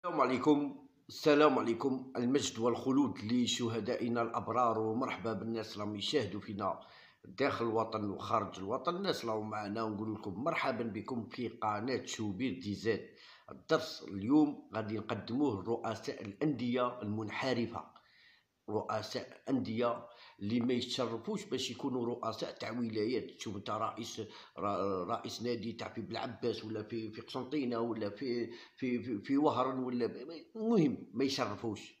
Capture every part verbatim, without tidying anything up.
السلام عليكم السلام عليكم المجد والخلود لشهدائنا الأبرار، ومرحبا بالناس راهم يشاهدوا فينا داخل الوطن وخارج الوطن. الناس راهم معنا ونقول لكم مرحبا بكم في قناة شوبير دي زاد. الدرس اليوم غادي نقدموه لرؤساء الأندية المنحرفة، رؤساء أندية اللي ما يتشرفوش باش يكونوا رؤساء تاع ولايات. تشوف انت رئيس رئيس نادي تاع في بلعباس ولا في في قسنطينه ولا في في في, في وهران ولا المهم ما يشرفوش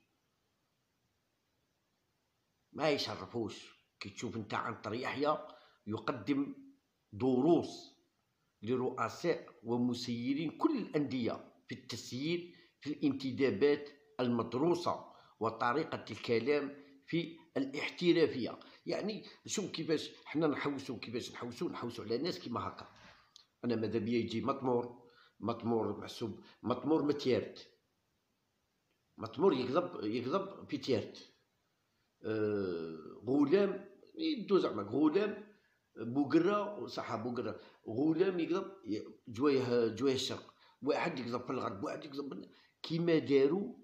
ما يشرفوش كي تشوف انت عنتر يحيى يقدم دروس لرؤساء ومسيرين كل الأندية في التسيير في الانتدابات المدروسة وطريقة الكلام في الاحترافية. يعني شوف كيفاش حنا نحوسو كيفاش نحوسو نحوسو على ناس كيما هكا. أنا ماذا بيا يجي مطمور مطمور محسوب مطمور متيارت مطمور يكذب يكذب في تيارت. أه غلام يدو زعما غلام بوقرة صح بوقرة غلام يقضب جوايه جوايه الشرق، واحد يقضب في الغرب واحد يقضب كيما داروا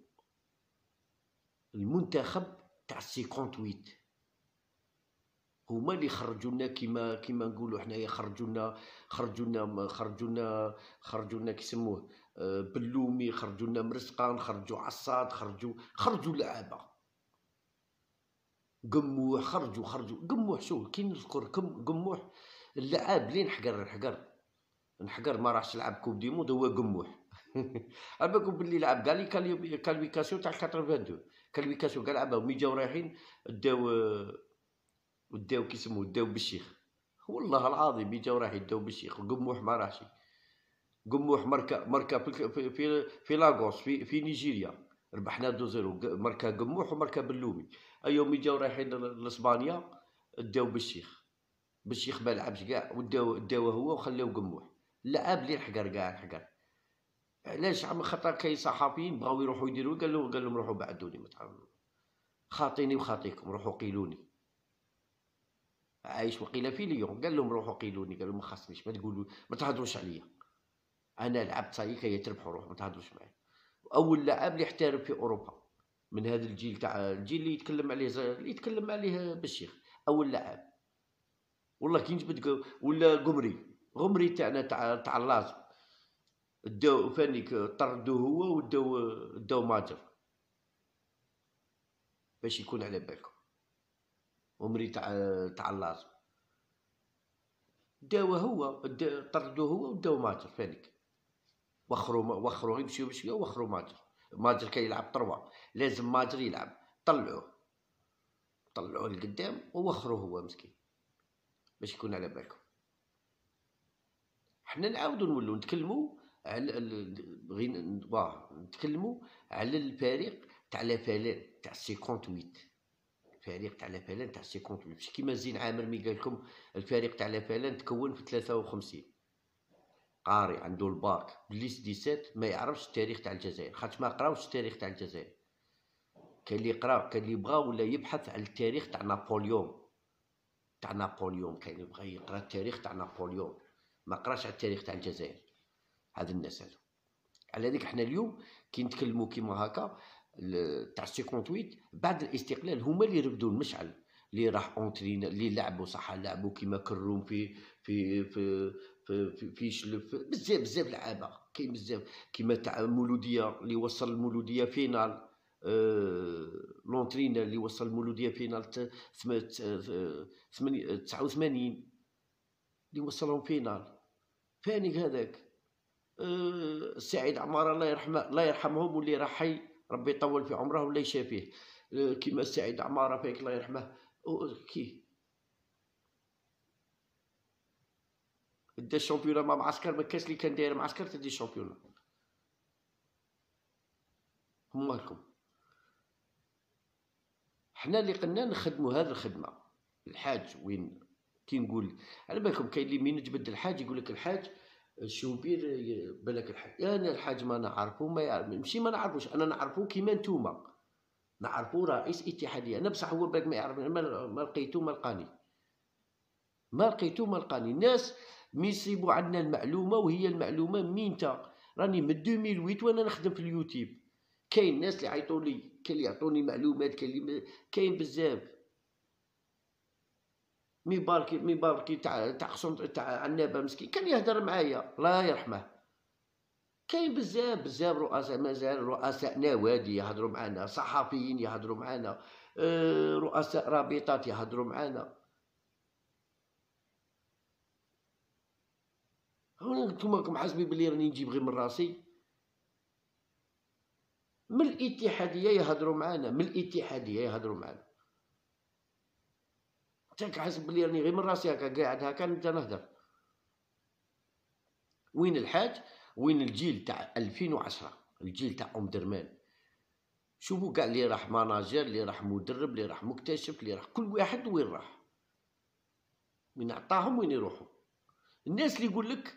المنتخب تاع ثمانية، هما اللي خرجوا لنا كيما كيما نقولوا حنايا خرجوا لنا خرجوا لنا خرجوا لنا خرجوا لنا كيسموه بلومي، خرجوا لنا مرسقان، خرجوا عصاد، خرجوا خرجوا لعابه قموح، خرجوا خرجوا قموح. شو كي نذكر قموح اللعاب لين حقر الحقر نحقر ما راحش يلعب كوب دي مود هو قموح. على بالكم باللي لعب كاع لي كالفيكاسيون تاع اثنين وثمانين كالفيكاسيون كاع لعبها ومي جاو رايحين داو داو كيسموه داو بالشيخ. والله العظيم مي جاو رايحين داو بالشيخ قموح ما راحش. قموح مركا مركا في في في لاغوس في في نيجيريا ربحنا دو زيرو مركا قموح ومركا بلومي. ايوا مي جاو رايحين لاسبانيا داو بالشيخ بالشيخ ما لعبش كاع وداو داوه هو وخلاو قموح. لعب لي الحقر كاع الحقر. علاش؟ عم خاطر كاين صحفيين بغاو يروحوا يديروا قال لهم قال لهم روحوا بعدوني ما تعرفوا خاطيني وخاطيكم روحوا قيلوني. عايش وقيل في ليون قال لهم روحوا قيلوني، قال لهم ما خاصنيش ما تقولوا ما تهضروش عليا، انا لعبت صاي كي تربحوا روحوا ما تهضروش معايا. اول لاعب اللي احترف في اوروبا من هذا الجيل تاع الجيل اللي يتكلم عليه اللي يتكلم عليه بالشيخ، اول لاعب والله كي نجبد. ولا قمري غمري تاعنا تاع تاع اللازم داو فانيك طردو هو وداو داو ماجر باش يكون على بالكم. عمري تاع تاع اللازم داوه هو طردو هو وداو ماجر فانيك وخروا وخروا غير بشويه بشويه وخروا ماجر. ماجر كان يلعب طروا لازم ماجر يلعب طلعوه طلعوه لقدام ووخروه هو مسكين باش يكون على بالكم. حنا نعاودو نولو نتكلمو على غير نتكلموا على الفريق تاع لافالان تاع ثمانية الفريق تاع لافالان تاع ثمانية ماشي كيما زين عامر مي قال لكم الفريق تاع لافالان تكون في ثلاثة وخمسين. قاري عنده الباك بليس سبعة عشر ما يعرفش التاريخ تاع الجزائر خاطر ما قراوش التاريخ تاع الجزائر. كاين اللي قرا كاين اللي بغا ولا يبحث على التاريخ تاع نابليون تاع نابليون كاين اللي بغا يقرا التاريخ تاع نابليون ما قراش على التاريخ تاع الجزائر. هذا الناس هذو على هذيك حنا اليوم كي نتكلموا كيما هكا تاع ثمانية بعد الاستقلال هما اللي رفدوا المشعل اللي راح اونترين اللي لعبوا صح لعبوا كيما كروم في في في في في, في شلف بزاف بزاف لعابه كاين بزاف كيما تاع مولوديه اللي وصل المولوديه فينال أه لونترين اللي وصل المولوديه فينال تسعة وثمانين اللي وصلهم فينال فاني هذاك. أه سعيد عمارة الله يرحمه الله يرحمهم واللي راح حي ربي يطول في عمره ولا يشافيه. أه كيما سعيد عمارة فيك الله يرحمه كي دا الشامبيونا مع معسكر ما كاش اللي كان داير معسكر تدي الشامبيونا. هما لكم حنا اللي قلنا نخدموا هذه الخدمة. الحاج وين كي نقول على بالكم كاين اللي مين تبدل الحاج يقول لك الحاج شوبير بالك الحاج. انا الحاج ما نعرفو ما يعرف ماشي ما نعرفوش انا نعرفو كيما نتوما نعرفو رئيس اتحاديه. انا بصح هو بالك ما يعرف ما لقيتو ما لقاني ما لقيتو ما لقاني. الناس ميصيبوا عندنا المعلومه وهي المعلومه مينتا راني من ألفين وثمانية وانا نخدم في اليوتيوب كاين ناس اللي يعيطوا لي، كاين اللي يعطوني معلومات، كاين اللي كاين بزاف. مي باركي مي باركي تاع تاع خصوم تاع عنابه مسكين كان يهدر معايا الله يرحمه. كاين بزاف بزاف رؤساء، مازال رؤساء نوادي يهضروا معنا، صحفيين يهضروا معنا، آه، رؤساء رابطات يهضروا معنا. انتم راكم حاسبين بلي راني نجيب غير من راسي؟ من الاتحاديه يهضروا معنا، من الاتحاديه يهضروا معنا. انت حاسب بلي راني غير من راسي هكا قاعد هكا انت نهضر؟ وين الحاج؟ وين الجيل تاع ألفين وعشرة، الجيل تاع ام درمان؟ شوفوا كاع اللي راح ماناجر، اللي راح مدرب، اللي راح مكتشف، اللي راح كل واحد وين راح، وين عطاهم، وين يروحوا. الناس اللي يقول لك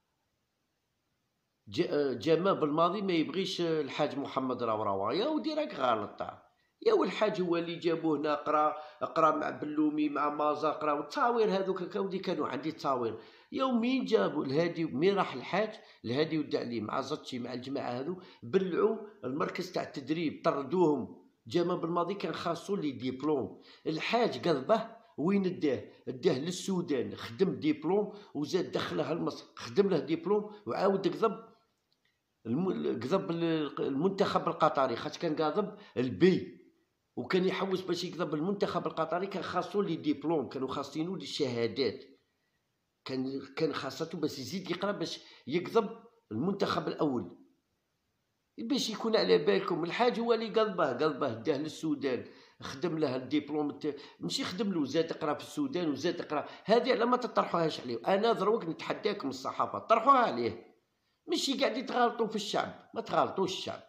جمال بالماضي ما يبغيش الحاج محمد راوراوا، يا ودي راك غلط. يا الحاج هو اللي جابوه هنا، قرا قرا مع بلومي مع مازا، قرا التصاوير هذوك كاودي كانوا عندي تصاوير. يومين جابوا الهادي، مين راح الحاج الهادي ودع لي مع زتشي مع الجماعه هذو، بلعوا المركز تاع التدريب، طردوهم. جمال بالماضي كان خاصو لي ديبلوم. الحاج قلبه وين داه؟ داه للسودان، خدم ديبلوم وزاد دخله لمصر، خدم له ديبلوم وعاود كذب كذب المنتخب القطري، خاطر كان قاضب البي وكان يحوس باش يكذب المنتخب القطري. كان خاصو لي ديبلوم، كانوا خاصينو لي الشهادات، كان كان خاصته باش يزيد يقرا باش يكذب المنتخب الاول. باش يكون على بالكم الحاج هو اللي قلبه قلبه داه للسودان، خدم له الدبلوم، ماشي خدم له زاد قرا في السودان وزاد قرا. هذه على ما تطرحوهاش عليه. انا دروك نتحداكم الصحافه طرحوها عليه، ماشي قاعد يتغالطوا في الشعب. ما تغالطوش الشعب،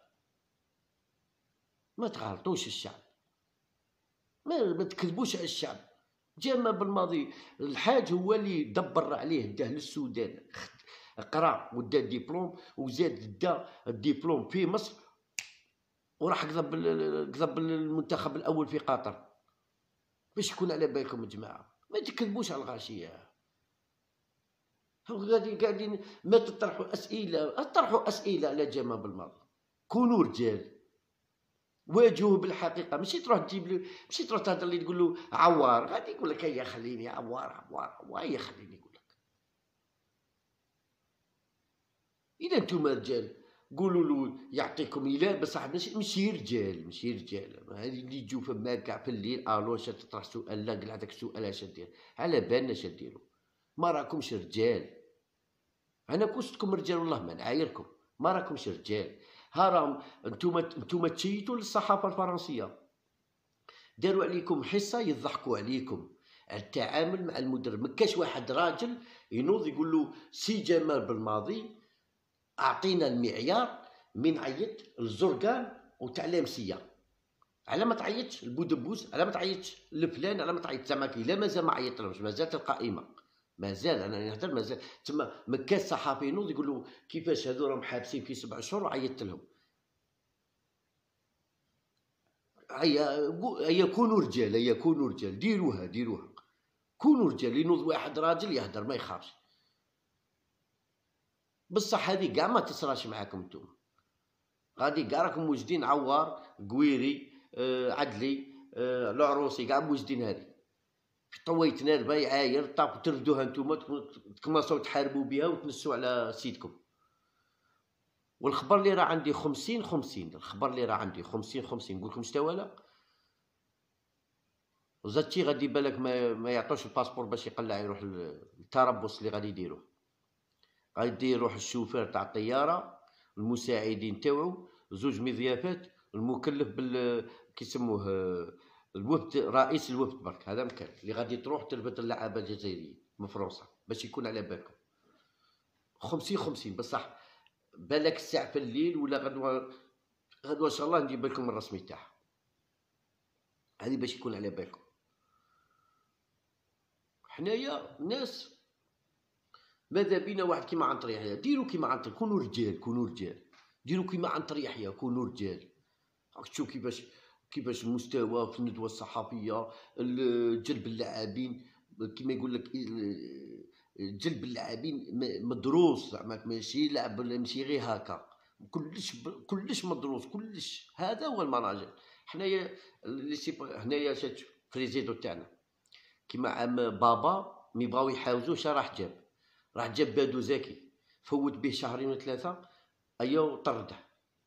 ما تغالطوش الشعب، ما, ما تكذبوش على الشعب. جمال بالماضي الحاج هو اللي دبر عليه داه للسودان، قرا ودا ديبلوم وزاد دا الدبلوم في مصر، وراح كذب كذب المنتخب الاول في قطر. باش يكون على بالكم يا جماعه، ما تكذبوش على الغاشيه. قاعدين قاعدين ما تطرحوا اسئله، اطرحوا اسئله على جمال بالماضي، كونوا رجال، واجهوه بالحقيقه. ماشي تروح تجيب له، ماشي تروح تهضر لي تقول له عوار، غادي يقول لك هيا خليني عوار عوار عوار، خليني يقول لك. اذا انتم رجال قولوا له يعطيكم اله، بصح ماشي رجال، ماشي رجال. هذه اللي يجوا فما كاع في الليل الو اش تطرح سؤال، لا قال هذاك السؤال اش دير، على بالنا اش ديروا، ما راكمش رجال. انا كنتكم رجال والله ما نعايركم، ما راكمش رجال. ها راهم انتم انتم تشيتوا للصحافه الفرنسيه، داروا عليكم حصه يضحكوا عليكم التعامل مع المدرب. ما كاش واحد راجل ينوض يقول له سي جمال بالماضي اعطينا المعيار من عيط الزرقان وتاع لامسيه، على ما تعيطش البودبوس، على ما تعيطش لفلان، على ما تعيط زعما لا مازال ما عيطلهمش، مازالت القائمه، مازال انا نهضر مازال تما. ما كاش صحافي ينوض يقول له كيفاش هذو راهم حابسين في سبع شهور وعيطت لهم. هيا هيا كونوا رجال، هيا كونوا رجال، ديروها ديروها، كونوا رجال. ينوض واحد راجل يهدر ما يخافش. بصح هذه كاع ما تصراش معاكم نتوما، غادي كاع راكم موجدين عوار قويري آه عدلي آه العروسي كاع موجدين. هذه طويت ناربه يعاير طاق تردوها نتوما، تكمصوا تحاربوا بها وتنسوا على سيدكم. والخبر اللي راه عندي خمسين خمسين، الخبر اللي راه عندي خمسين خمسين نقول لكم شتا ولا وزادتي غادي بالك ما, ما يعطوش الباسبور باش يقلع يروح التربص اللي غادي يديروه. غادي يروح الشوفير تاع الطياره، المساعدين تاوعو، زوج مضيافات، المكلف بال كيسموه الوفد، رئيس الوفد برك. هذا مكان اللي غادي تروح تربط اللعابه الجزائريين من فرنسا باش يكون على بالكم. خمسين خمسين بصح بالك الساعه في الليل ولا غدوه غدوه ان شاء الله نجيب لكم الرسمي تاعها. هذه باش يكون على بالكم. حنايا ناس ماذا بينا واحد كيما عنتر يحيى، ديروا كيما عنتر، كونوا رجال كونوا رجال، ديروا كيما عنتر يحيى، كونوا رجال. راك تشوف كيفاش كيفاش المستوى في الندوه الصحفيه، جلب اللاعبين كيما يقول لك، جلب اللاعبين مدروس زعما، ماشي لعب ماشي غير هكا. كلش كلش مدروس، كلش. هذا هو المناجر. حنايا لي سي حنايا شات بريزيدو تاعنا كيما عام بابا مي بغاو يحاوزوه شا راح جاب، راح جاب بادو زكي، فوت به شهرين ولا ثلاثه، ايا طرده.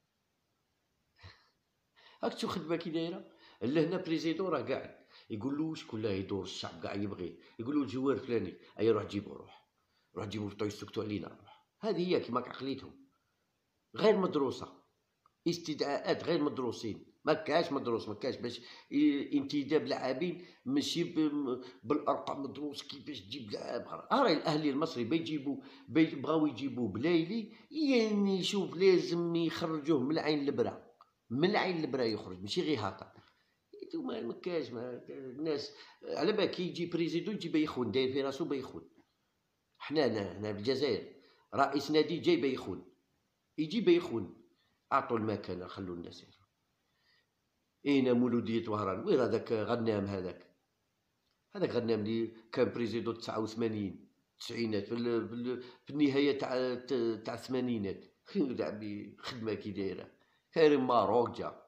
هاك تشوف خدمه كي دايره. لهنا بريزيدو راه قاعد يقول له شكون لا يدور، الشعب قاع يبغيه، يقول له الجوار الفلاني، ايا روح جيبو، روح روح جيبو بطو يسكتوا علينا، روح. هذه هي كيما عقليتهم، غير مدروسه، استدعاءات غير مدروسين. ما كاش مدروس، ما كاش باش انتداب لاعبين ماشي بالارقام مدروس كيفاش تجيب لاعب. راهي الاهلي المصري بيجيبوا بغاو يجيبوا بلايلي، يعني شوف لازم يخرجوه من العين البرا، من العين البرا يخرج، ماشي غير هكا. ما مكاش ما الناس على بالك كي يجي بريزيدو يجي بيخون، داير في راسو بيخون. حنا هنا في الجزائر رئيس نادي جاي بيخون، يجي بيخون. اعطوا المكانه، خلوا الناس. اين مولودية وهران؟ وين هذاك غنام؟ هذاك هذاك غنام اللي كان بريزيدو تسعة وثمانين تسعينات في, في النهايه تاع تاع الثمانينات. عمي خدمه كي دايره، كريم ماروك جا